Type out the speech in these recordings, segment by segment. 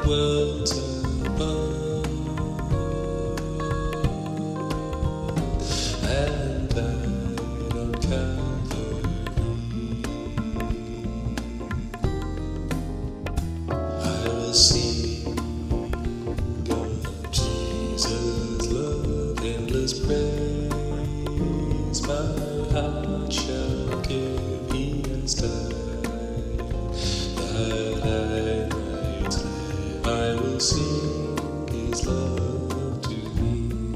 worlds above, and died on Calvary. I will sing of Jesus' love, endless praise. My heart shall give, He has died, that I might live. I will sing His love to me.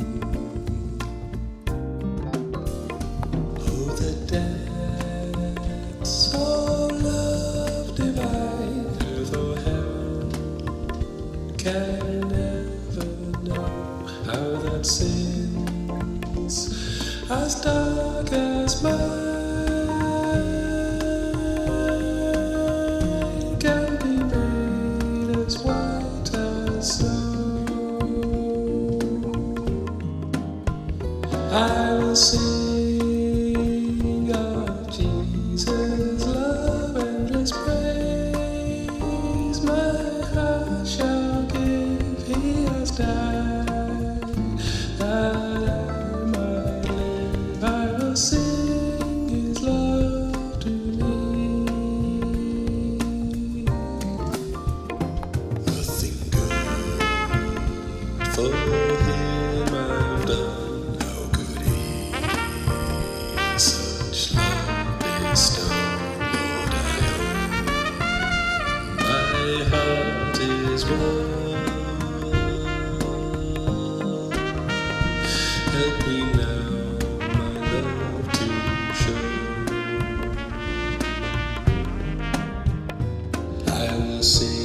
Oh, the depths of love divine, earth or heaven can never know how that sin's as dark as mine can be made as white as snow. I will sing of Jesus' love, endless praise. My heart shall give, He has died, that I might live. I will sing His love to me. Nothing good for Him I've done. How could He such love bestow? Lord, I own my heart is warm. Help me now, my love to show. I will sing